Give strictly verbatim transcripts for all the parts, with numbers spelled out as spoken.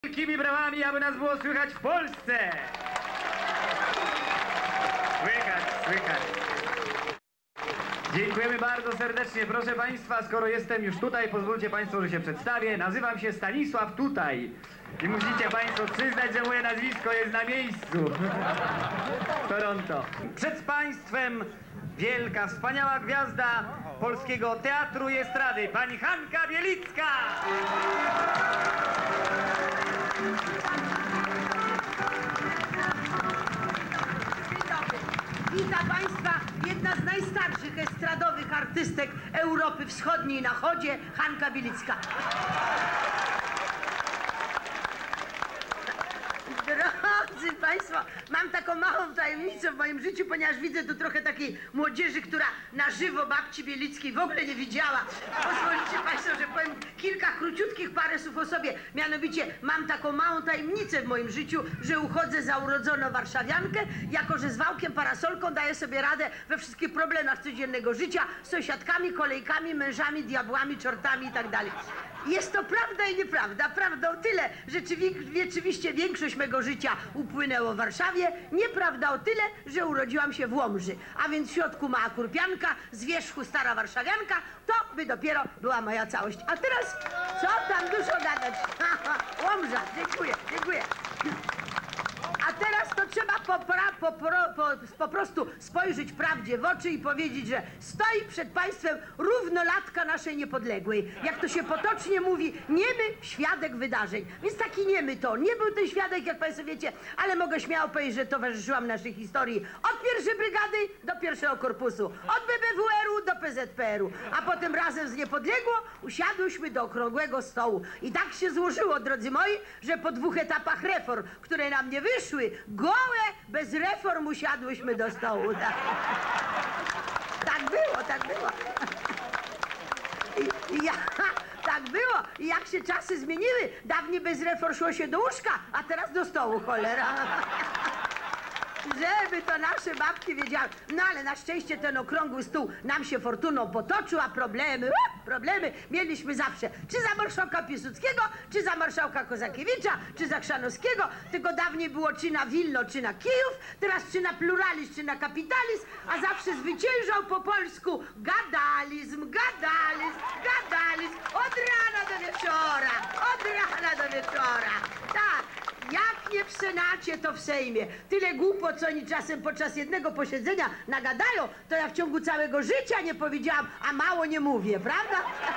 Wielkimi brawami, aby nas było słychać w Polsce! Słychać, słychać. Dziękujemy bardzo serdecznie. Proszę Państwa, skoro jestem już tutaj, pozwólcie Państwo, że się przedstawię. Nazywam się Stanisław Tutaj. I musicie Państwo przyznać, że moje nazwisko jest na miejscu. Toronto. Przed Państwem wielka, wspaniała gwiazda polskiego teatru i estrady, pani Hanka Bielicka. Witam Państwa, jedna z najstarszych estradowych artystek Europy Wschodniej na chodzie, Hanka Bielicka. Drodzy Państwo, mam taką małą tajemnicę w moim życiu, ponieważ widzę tu trochę takiej młodzieży, która na żywo babci Bielickiej w ogóle nie widziała. Pozwolicie Państwo, że powiem kilka króciutkich parę słów o sobie. Mianowicie mam taką małą tajemnicę w moim życiu, że uchodzę za urodzoną warszawiankę, jako że z wałkiem, parasolką daję sobie radę we wszystkich problemach codziennego życia, z sąsiadkami, kolejkami, mężami, diabłami, czortami i tak dalej. Jest to prawda i nieprawda. Prawdą tyle, że rzeczywiście większość mego życia upłynęło w Warszawie. Nieprawda o tyle, że urodziłam się w Łomży. A więc w środku mała kurpianka, z wierzchu stara warszawianka, to by dopiero była moja całość. A teraz, co tam dużo gadać? Łomża, dziękuję, dziękuję. A teraz to trzeba popra, popro, po, po prostu spojrzeć prawdzie w oczy i powiedzieć, że stoi przed Państwem równolatka naszej niepodległej. Jak to się potocznie mówi, niemy świadek wydarzeń. Więc taki niemy to. Nie był ten świadek, jak Państwo wiecie, ale mogę śmiało powiedzieć, że towarzyszyłam naszej historii od pierwszej brygady do pierwszego korpusu, od B B W R-u do P Z P R-u, a potem razem z Niepodległą usiadłyśmy do okrągłego stołu. I tak się złożyło, drodzy moi, że po dwóch etapach reform, które nam nie wyszły, gołe, bez reform usiadłyśmy do stołu. Tak, tak było, tak było. I, i ja, tak było. I jak się czasy zmieniły, dawniej bez reform szło się do łóżka, a teraz do stołu, cholera. Żeby to nasze babki wiedziały. No ale na szczęście ten okrągły stół nam się fortuną potoczył, a problemy, uh, problemy mieliśmy zawsze. Czy za marszałka Piłsudskiego, czy za marszałka Kozakiewicza, czy za Chrzanowskiego. Tylko dawniej było czy na Wilno, czy na Kijów. Teraz czy na pluralizm, czy na kapitalizm. A zawsze zwyciężał po polsku gadalizm, gadalizm, gadalizm. Od rana do wieczora, od rana do wieczora. Tak. Jak nie w Senacie, to w Sejmie. Tyle głupot, co oni czasem podczas jednego posiedzenia nagadają, to ja w ciągu całego życia nie powiedziałam, a mało nie mówię, prawda?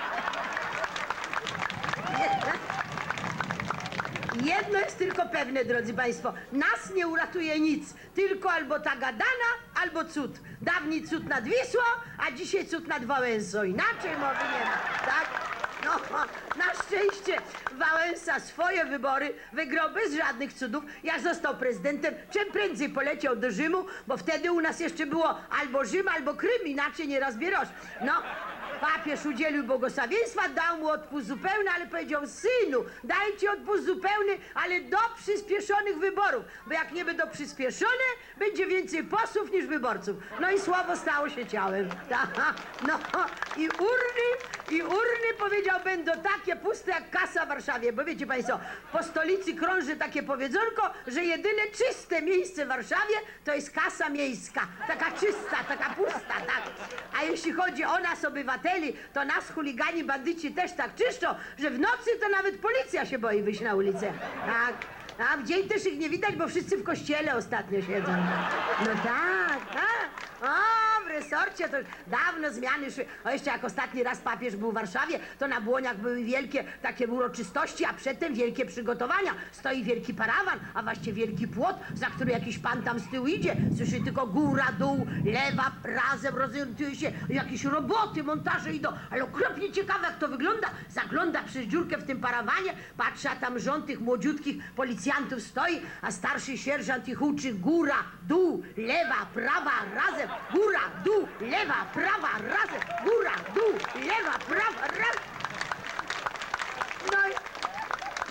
Jedno jest tylko pewne, drodzy Państwo, nas nie uratuje nic, tylko albo ta gadana, albo cud. Dawniej cud nad Wisłą, a dzisiaj cud nad Wałęsą. Inaczej mowy nie ma, tak? No, na szczęście Wałęsa swoje wybory wygrał bez żadnych cudów. Jak został prezydentem, czym prędzej poleciał do Rzymu, bo wtedy u nas jeszcze było albo Rzym, albo Krym, inaczej nie rozbierasz. No, papież udzielił błogosławieństwa, dał mu odpust zupełny, ale powiedział: synu, dajcie odpust zupełny, ale do przyspieszonych wyborów, bo jak nie będą przyspieszone, będzie więcej posłów niż wyborców. No i słowo stało się ciałem. No i urny, i urny, powiedział, będą takie puste jak kasa w Warszawie, bo wiecie Państwo, po stolicy krąży takie powiedzonko, że jedyne czyste miejsce w Warszawie to jest kasa miejska. Taka czysta, taka pusta, tak. A jeśli chodzi o nas, obywateli, to nas chuligani, bandyci też tak czyszczą, że w nocy to nawet policja się boi wyjść na ulicę. Tak. A w dzień też ich nie widać, bo wszyscy w kościele ostatnio siedzą. No tak, tak. O, w resorcie to już dawno zmiany szły. O, jeszcze jak ostatni raz papież był w Warszawie, to na Błoniach były wielkie takie uroczystości, a przedtem wielkie przygotowania. Stoi wielki parawan, a właściwie wielki płot, za który jakiś pan tam z tyłu idzie. Słyszy tylko góra, dół, lewa, razem rozorientuje się. Jakieś roboty, montaże idą. Ale okropnie ciekawe, jak to wygląda. Zagląda przez dziurkę w tym parawanie, patrzy, a tam rząd tych młodziutkich policjantów stoi, a starszy sierżant ich uczy: góra, dół, lewa, prawa, razem. Góra, dół, lewa, prawa, razem. Góra, dół, lewa, prawa, razem. No i,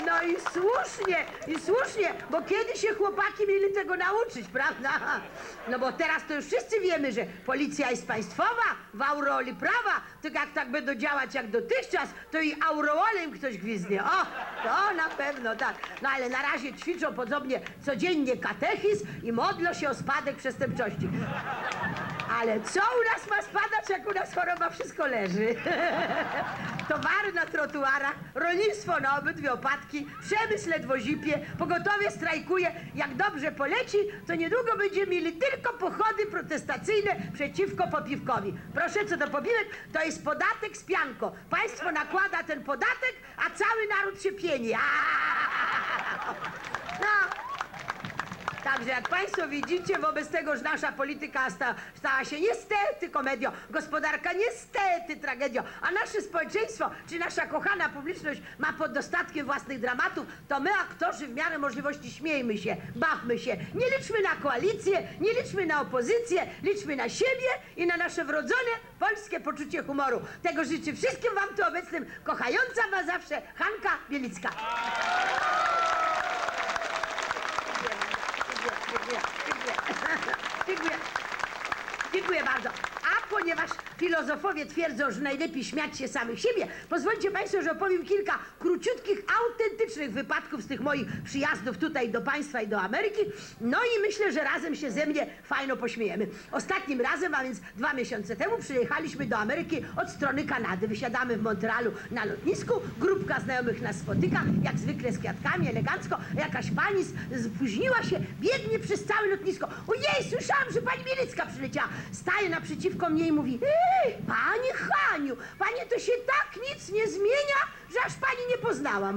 No i słusznie, i słusznie, bo kiedy się chłopaki mieli tego nauczyć, prawda? No bo teraz to już wszyscy wiemy, że policja jest państwowa, w aureoli prawa, tylko jak tak będą działać jak dotychczas, to i aureolem ktoś gwizdnie. O, to na pewno, tak. No ale na razie ćwiczą podobnie codziennie katechizm i modlą się o spadek przestępczości. Ale co u nas ma spadać, jak u nas choroba wszystko leży? Towary na trotuarach, rolnictwo na obydwie opadki, przemysł ledwo zipie, pogotowie strajkuje. Jak dobrze poleci, to niedługo będziemy mieli tylko pochody protestacyjne przeciwko popiwkowi. Proszę, co do popiwek, to jest podatek z pianką. Państwo nakłada ten podatek, a cały naród się pieni. Aaaa! No. Także jak państwo widzicie, wobec tego, że nasza polityka sta, stała się niestety komedią, gospodarka niestety tragedią, a nasze społeczeństwo, czy nasza kochana publiczność ma pod dostatkiem własnych dramatów, to my, aktorzy, w miarę możliwości śmiejmy się, bawmy się. Nie liczmy na koalicję, nie liczmy na opozycję, liczmy na siebie i na nasze wrodzone polskie poczucie humoru. Tego życzę wszystkim wam tu obecnym, kochająca was zawsze Hanka Bielicka. Dziękuję, dziękuję, dziękuję, dziękuję bardzo. A ponieważ filozofowie twierdzą, że najlepiej śmiać się samych siebie, pozwólcie państwo, że opowiem kilka króciutkich, autentycznych wypadków z tych moich przyjazdów tutaj do państwa i do Ameryki. No i myślę, że razem się ze mnie fajno pośmiejemy. Ostatnim razem, a więc dwa miesiące temu, przyjechaliśmy do Ameryki od strony Kanady. Wysiadamy w Montrealu na lotnisku, grupka znajomych nas spotyka, jak zwykle z kwiatkami, elegancko. Jakaś pani spóźniła się, biegnie przez całe lotnisko. Ojej, słyszałam, że pani Bielicka przyleciała. Staje naprzeciwko mnie i mówi: ej, pani Haniu, pani to się tak nic nie zmienia, że aż pani nie poznałam.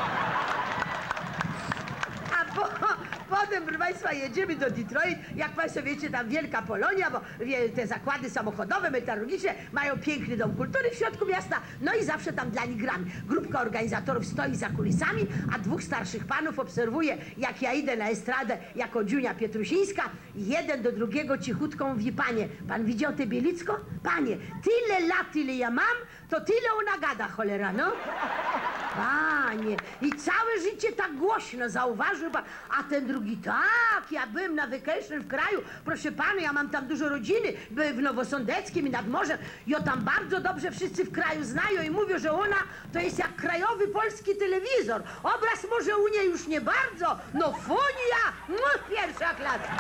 A po, potem, proszę państwa, jedziemy do Detroit. Jak państwo wiecie, tam wielka Polonia, bo wie, te zakłady samochodowe, metalurgiczne mają piękny dom kultury w środku miasta, no i zawsze tam dla nich gramy. Grupka organizatorów stoi za kulisami, a dwóch starszych panów obserwuje, jak ja idę na estradę jako Dziunia Pietrusińska. Jeden do drugiego cichutko mówi: panie, pan widział tę Bielicko? Panie, tyle lat, ile ja mam, to tyle ona gada, cholera, no. Panie, i całe życie tak głośno, zauważył pan. A ten drugi: tak, ja byłem na vacation w kraju, proszę pana, ja mam tam dużo rodziny, byłem w Nowosądeckim i nad morzem. I o tam bardzo dobrze wszyscy w kraju znają i mówią, że ona to jest jak krajowy polski telewizor. Obraz może u niej już nie bardzo, no funia, no pierwsza klasa.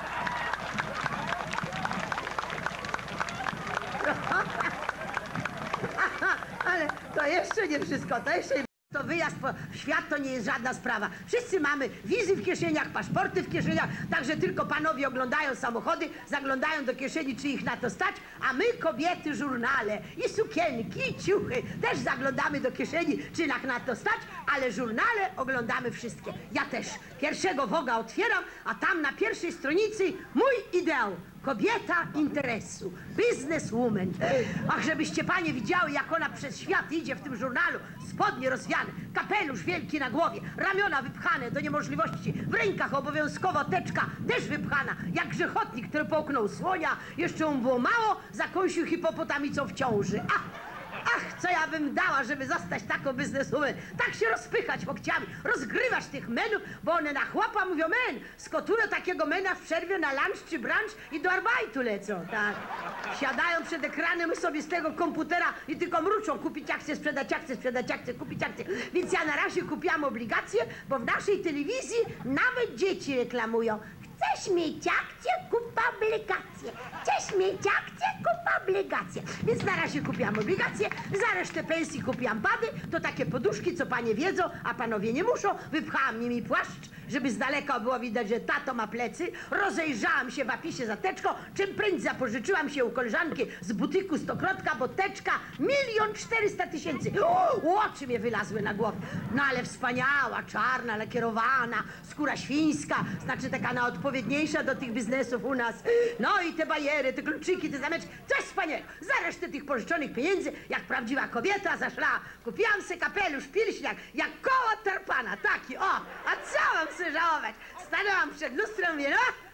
Ale to jeszcze nie wszystko, to jeszcze nie... To wyjazd po, w świat to nie jest żadna sprawa. Wszyscy mamy wizy w kieszeniach, paszporty w kieszeniach, także tylko panowie oglądają samochody, zaglądają do kieszeni, czy ich na to stać, a my, kobiety, żurnale i sukienki, i ciuchy też zaglądamy do kieszeni, czy nas na to stać, ale żurnale oglądamy wszystkie. Ja też. Pierwszego Woga otwieram, a tam na pierwszej stronicy mój ideał. Kobieta interesu, businesswoman. Ach, żebyście panie widziały, jak ona przez świat idzie w tym żurnalu. Spodnie rozwiane, kapelusz wielki na głowie, ramiona wypchane do niemożliwości, w rękach obowiązkowo teczka też wypchana, jak grzechotnik, który połknął słonia. Jeszcze mu było mało, zakąsił hipopotamicą w ciąży. Ach, ach, co ja bym dała, żeby zostać taką bizneswoman. Tak się rozpychać łokciami, rozgrywać tych menów, bo one na chłopa mówią: men, skoturo takiego mena w przerwie na lunch czy brunch i do arbajtu lecą, tak. Siadają przed ekranem sobie z tego komputera i tylko mruczą: kupić akcję, sprzedać akcję, sprzedać akcję, kupić akcję. Więc ja na razie kupiłam obligacje, bo w naszej telewizji nawet dzieci reklamują. Chcesz mieć akcję, kup obligacje. Chcesz mieć akcję, kup obligacje. Więc na razie kupiłam obligacje, za resztę pensji kupiłam pady, to takie poduszki, co panie wiedzą, a panowie nie muszą. Wypchałam nimi płaszcz, żeby z daleka było widać, że tato ma plecy. Rozejrzałam się w apisie za teczką, czym prędzej zapożyczyłam się u koleżanki z butyku Stokrotka, bo teczka milion czterysta tysięcy. Oczy mnie wylazły na głowę. No ale wspaniała, czarna, lakierowana, skóra świńska, znaczy taka na odpowiedniejsza do tych biznesów u nas. No i te bajery, te kluczyki, te zameczki, coś wspaniałego. Za resztę tych pożyczonych pieniędzy, jak prawdziwa kobieta, zaszła. Kupiłam se kapelusz, pilśniak, jak koło tarpana, taki, o. A co mam se żałować? Stanęłam przed lustrem, mówię: no,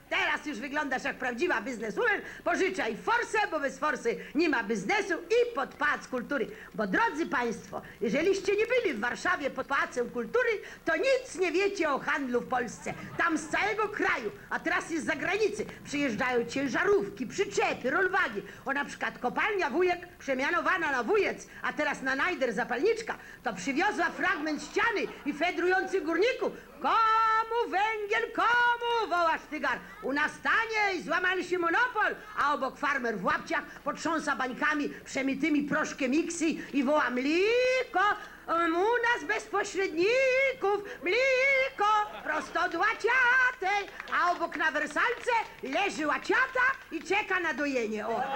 Teraz już wyglądasz jak prawdziwa bizneswoman. Pożyczaj forsę, bo bez forsy nie ma biznesu i pod Pałac Kultury. Bo drodzy państwo, jeżeliście nie byli w Warszawie pod Pałacem Kultury, to nic nie wiecie o handlu w Polsce. Tam z całego kraju, a teraz jest z zagranicy, przyjeżdżają ciężarówki, przyczepy, rolwagi. O na przykład kopalnia Wujek, przemianowana na Wujec, a teraz na Najder zapalniczka, to przywiozła fragment ściany i fedrujących górników. Komu węgiel, komu, woła Sztygar. U nas taniej, złamali się monopol, a obok farmer w łapciach potrząsa bańkami przemytymi proszkiem miksy i woła mliko. Um, u nas bez pośredników, mliko, prosto od łaciatej, a obok na wersalce leży łaciata i czeka na dojenie. O.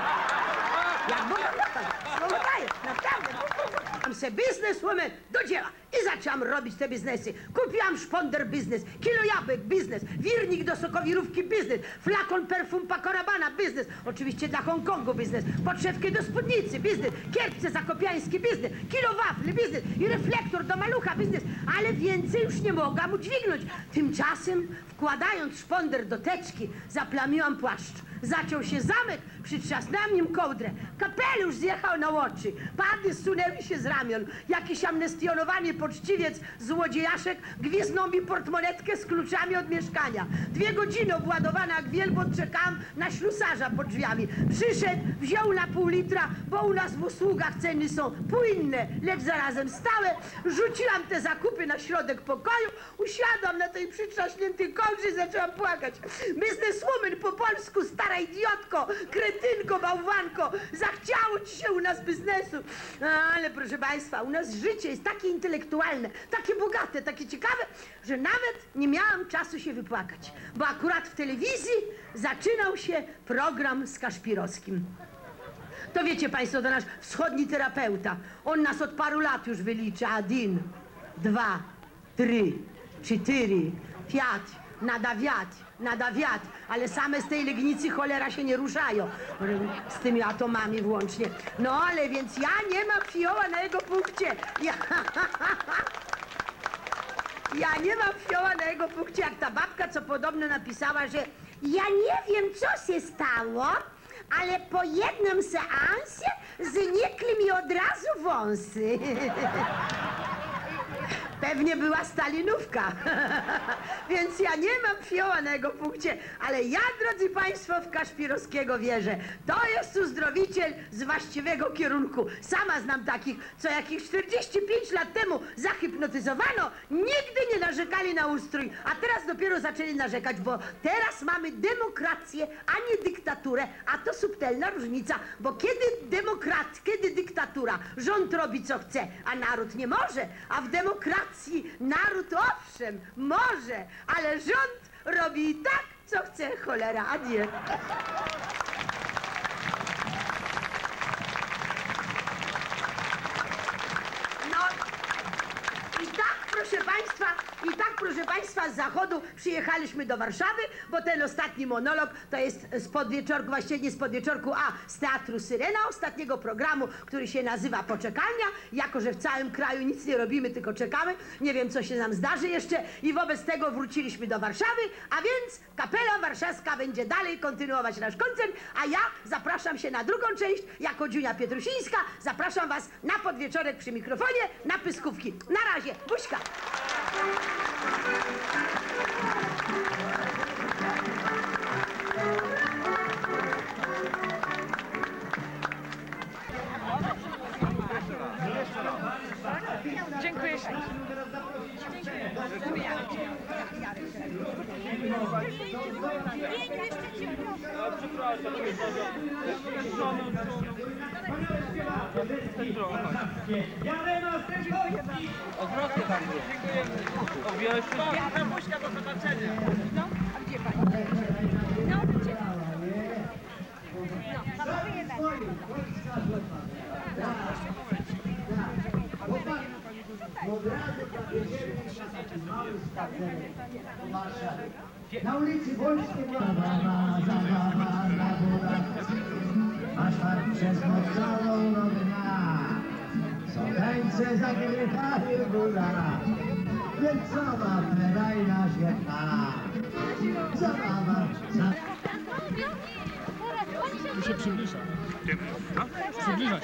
Jak Boga słowo daje, naprawdę. Mam se bizneswoman do dzieła i zaczęłam robić te biznesy. Kupiłam szponder biznes, kilo jabłek biznes, wirnik do sokowirówki biznes, flakon perfum Paco Rabanne biznes, oczywiście dla Hongkongu biznes, podszewkę do spódnicy biznes, kierpce zakopiańskie biznes, kilo wafli biznes i reflektor do malucha biznes, ale więcej już nie mogłam udźwignąć. Tymczasem, wkładając szponder do teczki, zaplamiłam płaszcz. Zaciął się zamek, przytrzasnęłam nim kołdrę. Kapelusz zjechał na oczy. Pady zsunęły się z ramion. Jakiś amnestionowany poczciwiec, złodziejaszek, gwiznął mi portmonetkę z kluczami od mieszkania. Dwie godziny obładowana jak wielbłąd czekałam na ślusarza pod drzwiami. Przyszedł, wziął na pół litra, bo u nas w usługach ceny są płynne, lecz zarazem stałe. Rzuciłam te zakupy na środek pokoju, usiadłam na tej przytrzaśniętej kołdrze i zaczęłam płakać. Bizneswoman po polsku, stara idiotko, kretynko, bałwanko, zachciało ci się u nas biznesu. Ale proszę państwa, u nas życie jest takie intelektualne, takie bogate, takie ciekawe, że nawet nie miałam czasu się wypłakać, bo akurat w telewizji zaczynał się program z Kaszpirowskim. To wiecie państwo, to nasz wschodni terapeuta. On nas od paru lat już wylicza. Один, dwa, trzy, cztery, pięć, nada wiać, nada wiać, ale same z tej Legnicy cholera się nie ruszają, z tymi atomami włącznie. No ale więc ja nie mam fioła na jego punkcie. Ja, ja nie mam fioła na jego punkcie, jak ta babka, co podobno napisała, że ja nie wiem, co się stało, ale po jednym seansie znikli mi od razu wąsy. Pewnie była stalinówka. Więc ja nie mam fioła na jego punkcie, ale ja, drodzy państwo, w Kaszpirowskiego wierzę. To jest uzdrowiciel z właściwego kierunku. Sama znam takich, co jakieś czterdzieści pięć lat temu zahipnotyzowano, nigdy nie narzekali na ustrój, a teraz dopiero zaczęli narzekać, bo teraz mamy demokrację, a nie dyktaturę, a to subtelna różnica, bo kiedy demokrat, kiedy dyktatura, rząd robi co chce, a naród nie może, a w demokracji naród owszem może, ale rząd robi tak, co chce, cholera, a nie. No i tak, proszę państwa, i tak, proszę państwa, z zachodu przyjechaliśmy do Warszawy, bo ten ostatni monolog to jest z podwieczorku, właściwie nie z podwieczorku, a z Teatru Syrena, ostatniego programu, który się nazywa Poczekalnia. Jako że w całym kraju nic nie robimy, tylko czekamy, nie wiem, co się nam zdarzy jeszcze i wobec tego wróciliśmy do Warszawy, a więc Kapela Warszawska będzie dalej kontynuować nasz koncert, a ja zapraszam się na drugą część jako Dziunia Pietrusińska. Zapraszam was na podwieczorek przy mikrofonie, na pyskówki. Na razie, buźka! Dziękuję. Odwrotnie tam było. Objąłeś wszystko. Buźka, do zobaczenia. No, a gdzie pani? No, gdzie? No, panowie Od razu powiedzieli na taki mały spacerek w Warszawie. Na ulicy Wolskiej zabawa, zabawa, zabawa, aż tak przez noc całą do dnia. Są tańce zagrywają góra, więc zabawę dajna się ta. Zabawa, zabawa. Tu się przybliża. Przybliża się.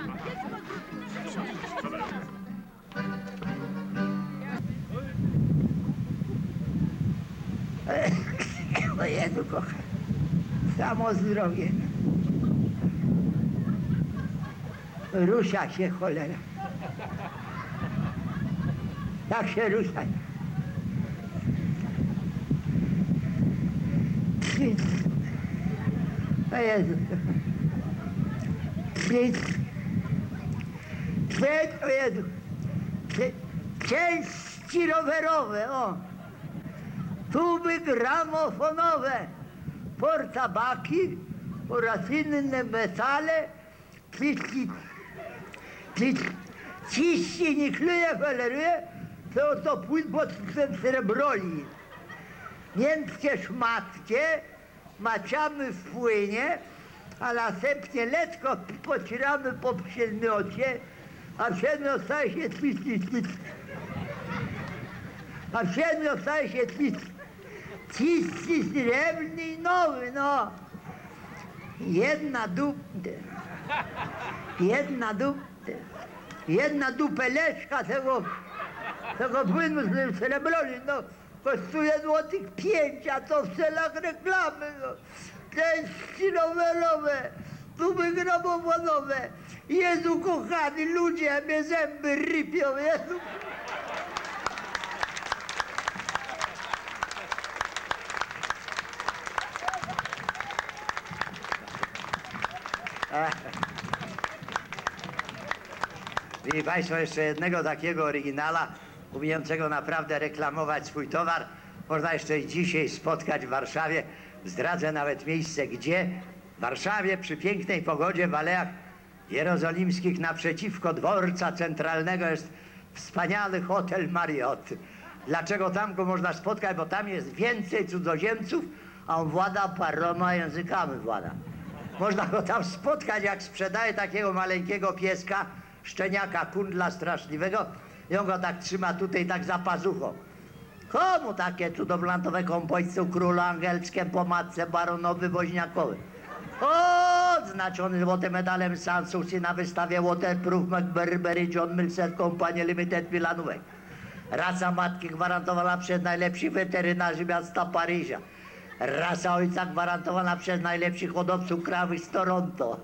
O Jezu, kocham. Samo zdrowie. Rusza się cholera. Tak się rusza. O Jezu. Przed, o Jezu. Części rowerowe, o. Tuby gramofonowe, portabaki oraz inne metale, ciści, ciści nie kluje, feleruje, to to płyn pod wpływem srebroli. Miętkie szmatkie maczamy w płynie, a następnie lekko pocieramy po przedmiocie, a przedmiot staje się twisty, a przedmiot staje się twisty. Czysty, srebrny i nowy, no. Jedna dup... Jedna dup... Jedna dupeleczka tego... tego płynu z srebroli, no. Kosztuje złotych pięć, a to w celach reklamy, no. Części rowerowe, tuby gramofonowe. Jezu kochany, ludzie, mnie zęby rypią, Jezu. Widzi Państwo, jeszcze jednego takiego oryginala, umiejącego naprawdę reklamować swój towar, można jeszcze i dzisiaj spotkać w Warszawie. Zdradzę nawet miejsce, gdzie. W Warszawie przy pięknej pogodzie w Alejach Jerozolimskich naprzeciwko dworca centralnego jest wspaniały hotel Marriott. Dlaczego tam go można spotkać? Bo tam jest więcej cudzoziemców, a on włada paroma językami włada. Można go tam spotkać, jak sprzedaje takiego maleńkiego pieska, szczeniaka, kundla straszliwego i on go tak trzyma tutaj tak za pazuchą. Komu takie cudowlantowe kompojce królu angielskim po matce baronowy woźniakowy? O, odznaczony złotym medalem Sanssouci na wystawie Waterproof McBurberry John Mills Company Limited Milanówek. Rasa matki gwarantowana przez najlepszych weterynarzy miasta Paryża. Rasa ojca gwarantowana przez najlepszych hodowców krawy z Toronto.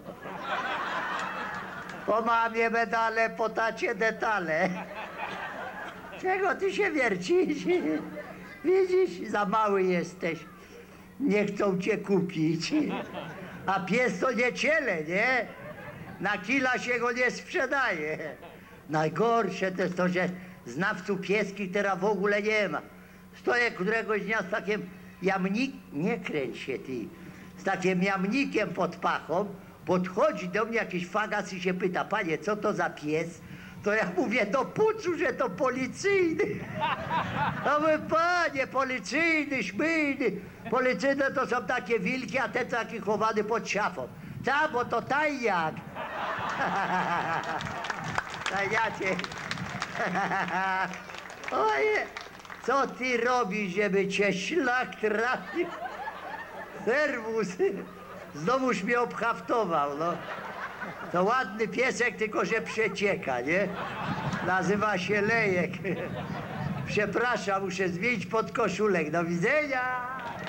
Po mamie medale, po tacie detale. Czego ty się wiercisz? Widzisz, za mały jesteś. Nie chcą cię kupić. A pies to nie ciele, nie? Na kila się go nie sprzedaje. Najgorsze to jest to, że znawców pieskich teraz w ogóle nie ma. Stoję któregoś dnia z takim jamnik... Nie kręć się ty. Z takim jamnikiem pod pachą. Podchodzi do mnie jakiś fagas i się pyta: panie, co to za pies? To ja mówię do pucu, że to policyjny. A mówię: panie, policyjny, szmyjny. Policyjne to są takie wilki, a te taki chowany pod szafą. Ta, bo to tajniak. Tajniacie. Oje, co ty robisz, żeby cię szlak trafił? Serwus. Znowuż mnie obhaftował, no. To ładny piesek, tylko że przecieka, nie? Nazywa się Lejek. Przepraszam, muszę zmienić podkoszulek. Do widzenia!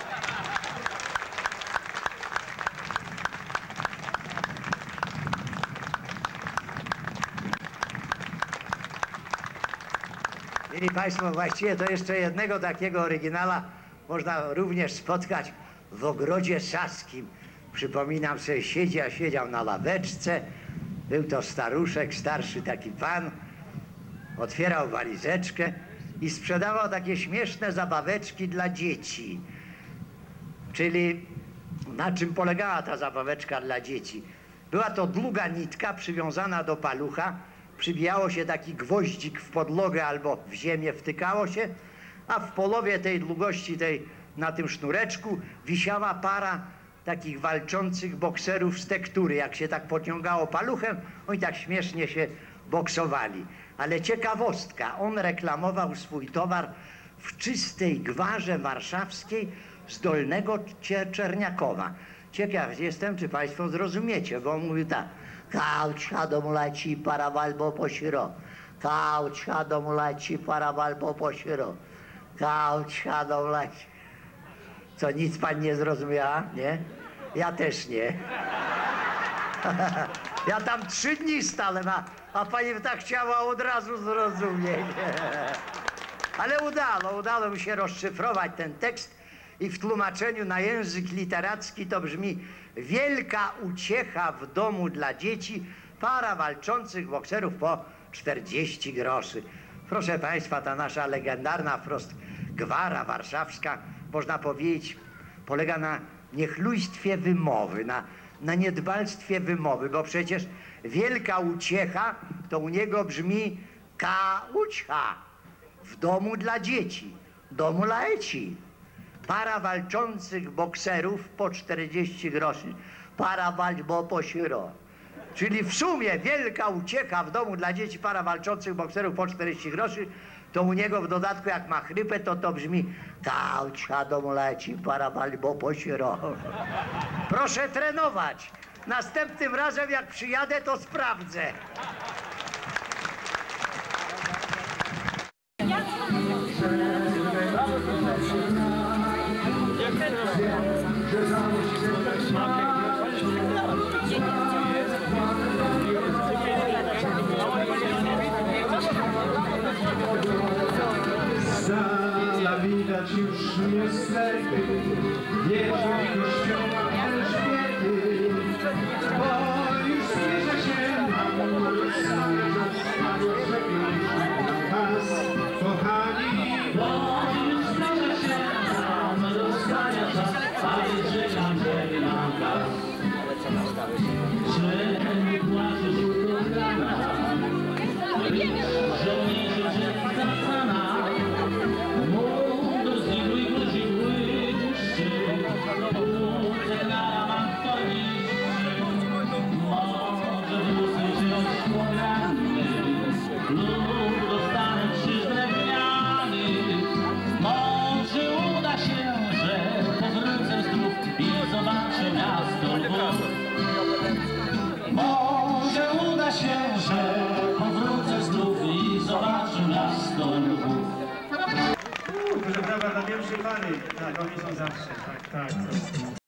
Mieli Państwo, właściwie to jeszcze jednego takiego oryginala można również spotkać w Ogrodzie Saskim. Przypominam sobie, siedział, siedział na ławeczce, był to staruszek, starszy taki pan, otwierał walizeczkę i sprzedawał takie śmieszne zabaweczki dla dzieci. Czyli na czym polegała ta zabaweczka dla dzieci? Była to długa nitka przywiązana do palucha, przybijało się taki gwoździk w podłogę albo w ziemię wtykało się, a w połowie tej długości, tej, na tym sznureczku wisiała para takich walczących bokserów z tektury. Jak się tak pociągało paluchem, oni tak śmiesznie się boksowali. Ale ciekawostka, on reklamował swój towar w czystej gwarze warszawskiej z Dolnego Cie- Czerniakowa. Ciekaw jestem, czy państwo zrozumiecie, bo on mówił tak: kauć hadą leci parawalbo po siro, kauć hadą leci parawalbo po siro, kauć hadą leci. Co, nic pani nie zrozumiała, nie? Ja też nie. Ja tam trzy dni stałem, a, a pani tak chciała od razu zrozumieć. Ale udało, udało mi się rozszyfrować ten tekst i w tłumaczeniu na język literacki to brzmi: wielka uciecha w domu dla dzieci, para walczących bokserów po czterdzieści groszy. Proszę państwa, ta nasza legendarna wprost gwara warszawska, można powiedzieć, polega na niechlujstwie wymowy, na, na niedbalstwie wymowy, bo przecież wielka uciecha to u niego brzmi kaucia. W domu dla dzieci, domu dla eci. Para walczących bokserów po czterdzieści groszy. Para walbo po siro. Czyli w sumie wielka ucieka w domu dla dzieci, para walczących bokserów po czterdzieści groszy, to u niego w dodatku, jak ma chrypę, to to brzmi kaucia domu leci, para walbo po siro. Proszę trenować. Następnym razem, jak przyjadę, to sprawdzę. Sala widać już niestety, wieży kościoła Elżbiety, bo już zbliża się na mur, same zostało przepiękny czas, kochani. Bo już zbliża się na mur, rozstania czas, ale czekam, żeby nam gaz. Czy płacze żółto grana, żołnierze rzeki zasana, mundur zigły i guzik błyszczy, wódek na ramach koniszczy, może włosy wziąć poranny, lub dostanę krzyż drewniany, może uda się, że powrócę zdrów i zobaczę miasto Lwów. Może uda się, że powrócę zdrów i zobaczę miasto Lwów. Proszę brawa dla pierwszej pary. Tak, oni są zawsze. Tak, tak.